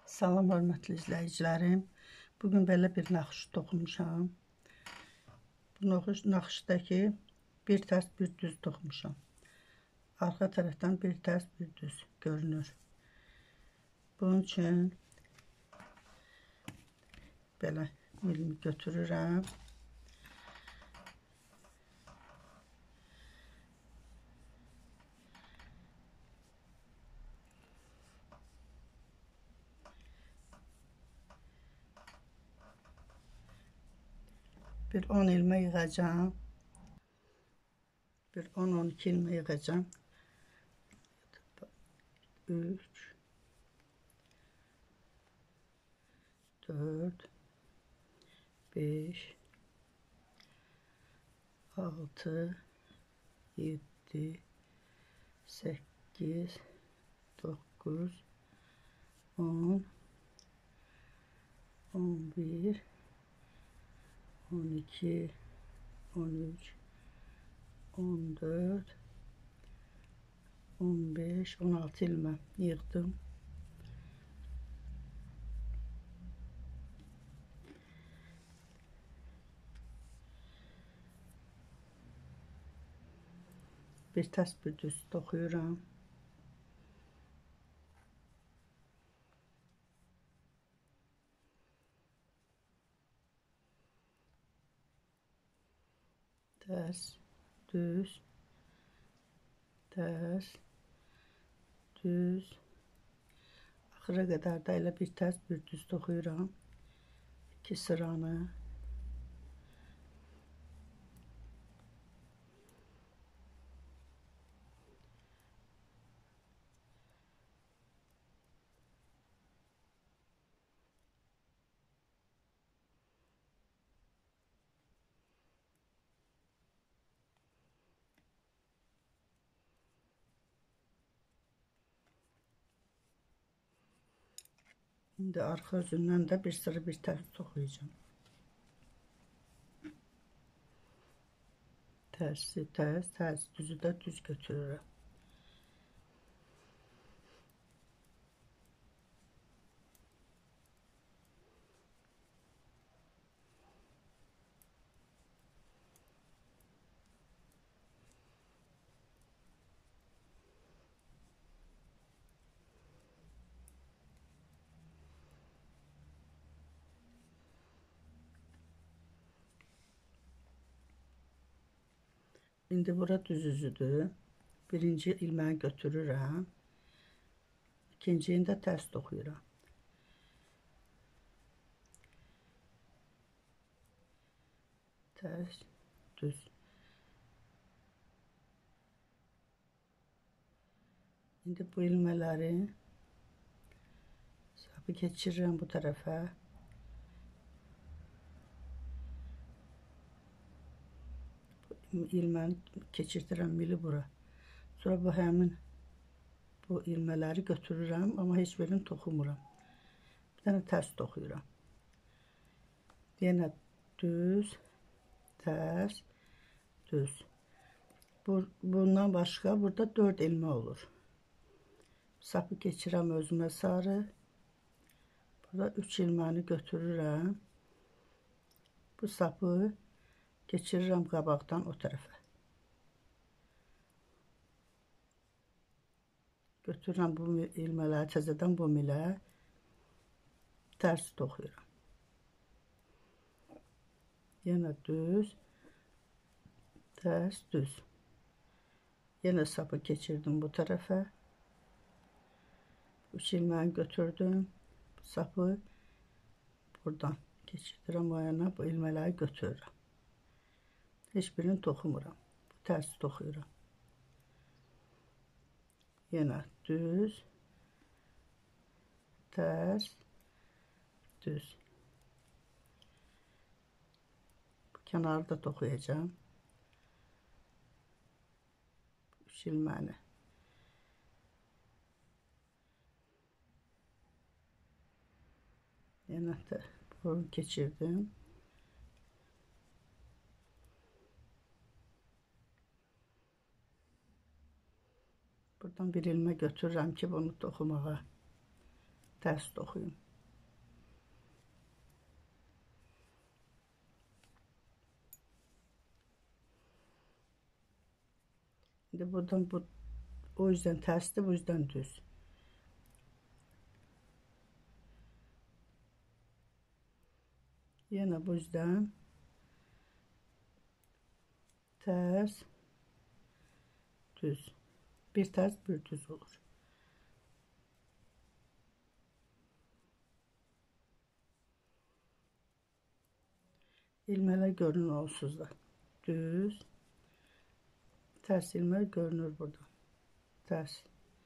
Salam hörmətli izləyicilərim. Bugün belə bir naxış toxumuşam. Bu naxışdakı bir tərs bir düz toxumuşam. Arxa tərəfdən bir tərs bir düz görünür. Bunun üçün belə milimi götürürəm. Bir 10 ilmə yığacağım. Bir 10-12 ilmə yığacağım. 3 4 5 6 7 8 9 10 11 12 13 14 15 16 ilmə yığdım. Bir tərs bir düz toxuyuram. Tərs, düz, tərs, düz. Axıra qədər də elə bir tərs bir düz toxuyuram. 2 sıranı. İndi arxa üzündən də bir sıra bir tərs toxuyacağım. Tərsi tərs, tərs düzü də düz götürürəm. İndi bura düz üzüdür. Birinci ilməyi götürürəm. İkinciyini də tərs toxuyuram. Tərs, düz. İndi bu ilmələri sapı keçirirəm bu tərəfə. İlməni keçirdirəm mili bura. Sonra bu həmin bu ilmələri götürürəm, amma heç birini toxumuram. Bir dənə tərs toxuyuram. Yenə düz, tərs, düz. Bundan başqa burada 4 ilmə olur. Sapı keçirəm özümə sarı. Burada 3 ilməni götürürəm. Bu sapı keçirirəm qabaqdan o tərəfə. Götürürəm bu ilmələri təzədən bu milə tərs toxuyuram. Yenə düz, tərs, düz. Yenə sapı keçirdim bu tərəfə. 3 ilməni götürdüm. Bu sapı buradan keçirdirəm o yana, bu ilmələri götürürəm. Heç birini toxumuram. Bu tərs toxuyuram. Yenə düz, tərs, düz. Bu kənarı da toxuyacağım. 3 ilməni. Yenə də bunu keçirdim. Buradan bir ilmə götürürəm ki, bunu toxumağa. Tərs toxuyum. İndi buradan bu o yüzden tərsdir, bu yüzden düz. Yine bu yüzden ters, düz. Bir ters, bir düz olur. İlmeler görünür onsuzda. Düz. Ters ilmeler görünür burada. Ters.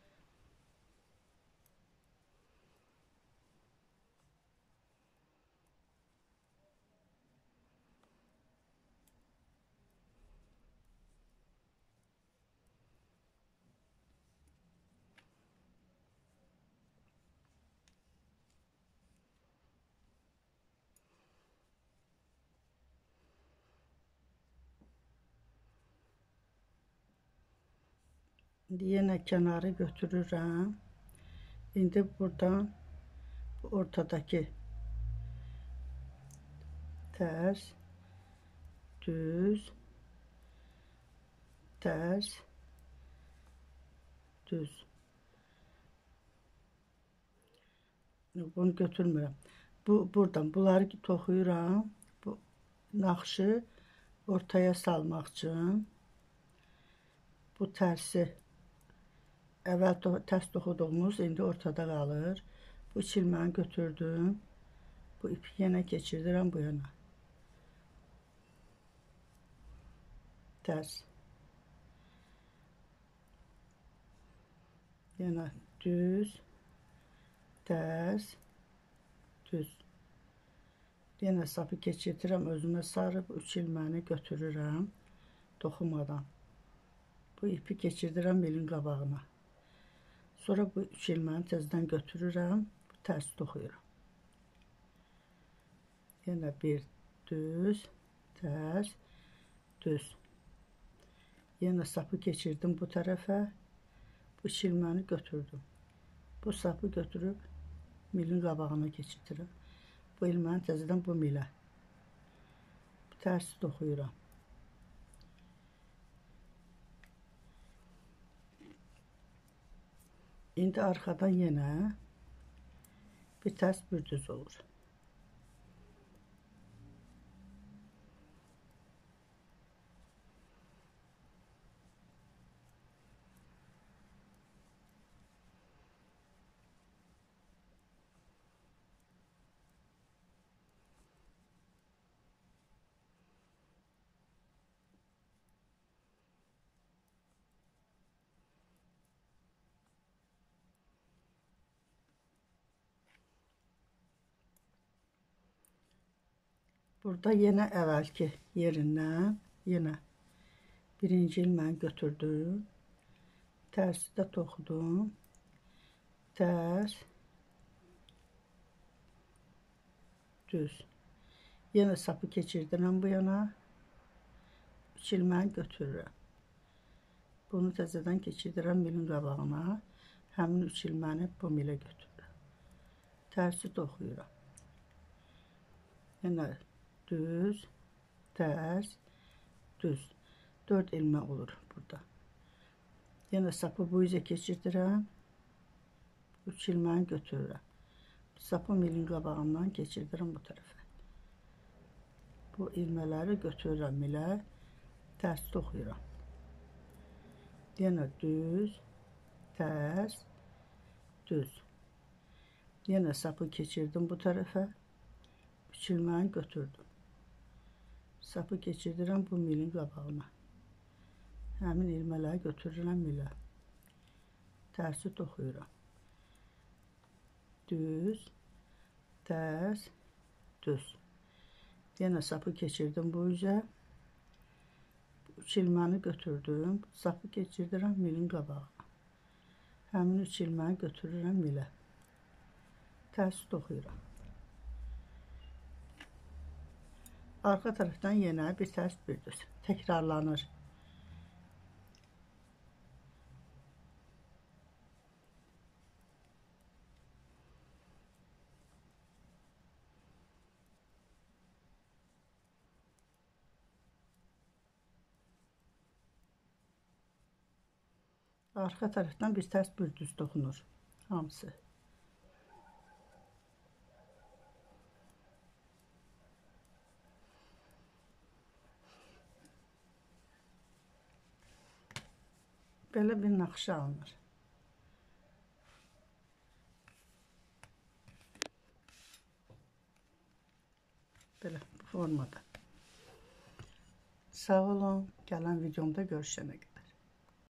Yine kenarı götürürüm. Şimdi buradan bu ortadaki ters, düz, ters, düz. Bunu götürmürəm. Buradan bunları toxuyuram. Bu naxşı ortaya salmaq üçün. Bu tərsi əvvəl tərs toxuduğumuz indi ortada qalır. Bu üç ilməni götürdüm. Bu ipi yenə keçirdirəm bu yana. Tərs. Yenə düz, tərs, düz. Yenə sapı keçirdirəm özümə sarı, bu üç ilməni götürürəm toxumadan. Bu ipi keçirdirəm milin qabağına. Sonra bu üç ilməni təzədən götürürəm, bu tərs toxuyuram. Yenə bir düz, tərs, düz. Yenə sapı keçirdim bu tərəfə, bu üç ilməni götürdüm. Bu sapı götürüb milin qabağına keçirdirəm. Bu ilməni təzədən bu milə. Bu tərsi toxuyuram. İndi arxadan yenə bir tərs, bir düz olur. Burada yenə əvvəlki yerindən yenə birinci ilməni götürdüm. Tərsi də toxudum. Tərs, düz. Yenə sapı keçirdirəm bu yana. Üç ilməni götürürəm. Bunu təzədən keçirdirəm milin qabağına. Həmin üç ilməni bu milə götürürəm. Tərsi toxuyuram. Yenə düz, tərs, düz. 4 ilmə olur burada. Yenə sapı bu üzə keçirdirəm. 3 ilməni götürürəm. Sapı milin qabağından keçirdirəm bu tərəfə. Bu ilmələri götürürəm milə. Tərs toxuyuram. Yenə düz, tərs, düz. Yenə sapı keçirdim bu tərəfə. 3 ilməni götürdüm. Sapı keçirdirəm bu milin qabağına. Həmin ilmələri götürürəm milə. Tərsi toxuyuram. Düz, tərs, düz. Yenə sapı keçirdim bu üzə. 3 ilməni götürdüm. Sapı keçirdirəm milin qabağına. Həmin 3 ilməni götürürəm milə. Tərsi toxuyuram. Arka tərəfdən yenə bir tərs, bir düz. Təkrarlanır. Arxa tərəfdən bir tərs bir düz toxunur hamısı. Belə bir naxışa alınır. Belə bu formada. Sağ olun. Gələn videomda görüşənə qədər.